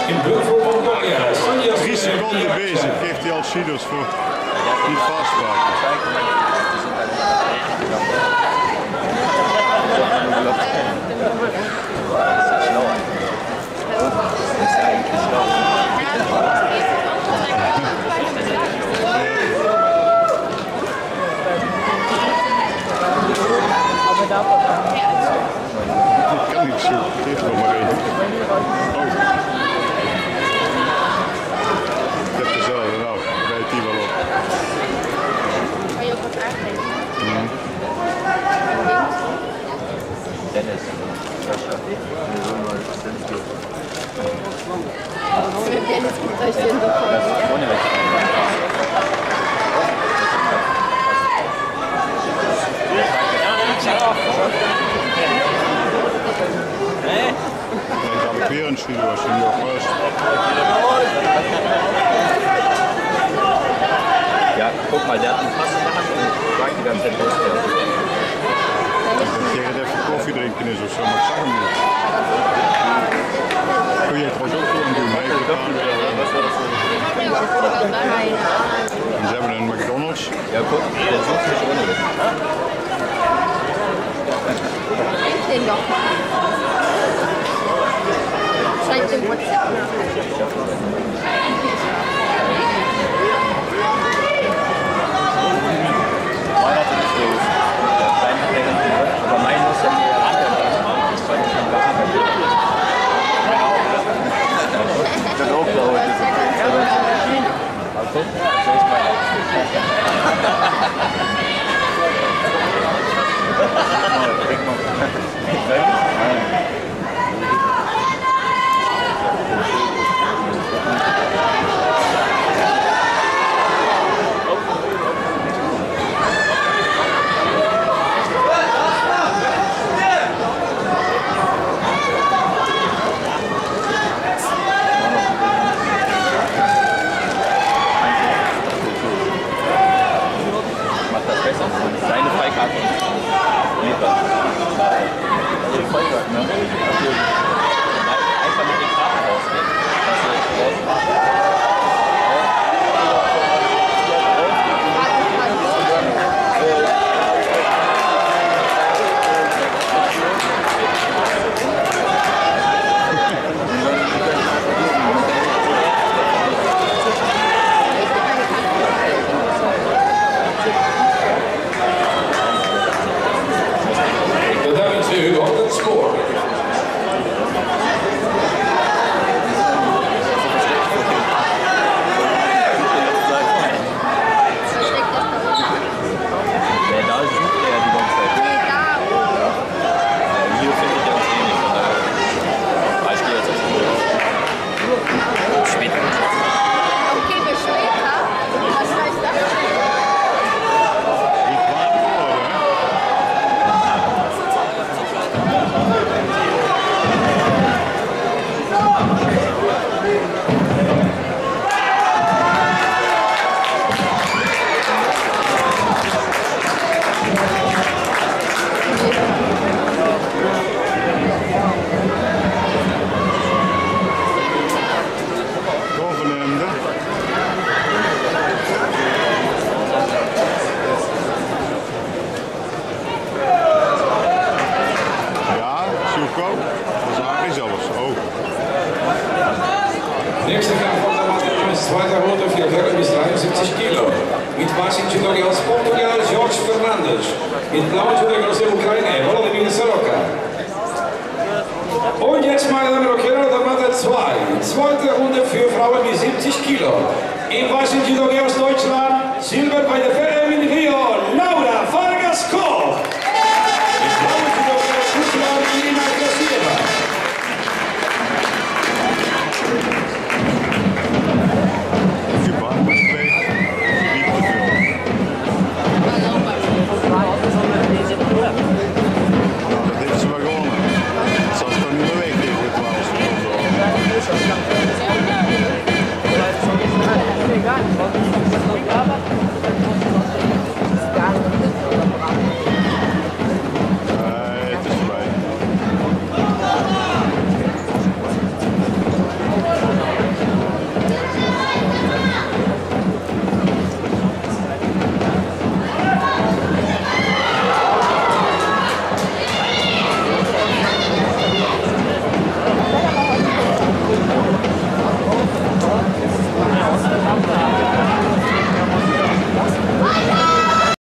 in bloed voor Mongolia. Sonja 3 seconden bezig, geeft hij al Sidos voor niet vastpakken. Ik kan niet zo, het heeft nog maar één. Oh. Ik heb dezelfde, nou, weet die wel op. Kan je ook wat aangeven? Dennis. Dennis gibt euch den Dokument. Ohne welche. Dan heb ik weer een Sido als je nu al vast. Ja, guck mal, der hat einen Pass in der Hand und fragt die ganze Zeit los. Dat Gerrit even koffie drinken is of zo, maar ik zag hem niet. Kun je het trouwens ook gewoon doen, hè? En ze hebben een McDonald's. Ja, guck, der sucht mich ohne das. Trink den doch mal. Zeig den WhatsApp. Aber mein muss ja mehr das auch glaube ich. Also, soll ich mal Deine Freikarte. Lieber. Also Freikarte, ne? Einfach mit den Karten rausgehen. Nächster Kampf von der Matte ist zweiter Runde für Hörer bis 73 Kilo. Mit weißem Judogi aus Portugal, Jorge Fernandes. Mit blauem Judogi aus der Ukraine, Volodymyr Soroka. Und jetzt, meine Damen und Herren, der Matte 2. Zweite Runde für Frauen bis 70 Kilo. Im weißen Judogi aus Deutschland, Silber bei der Fälle.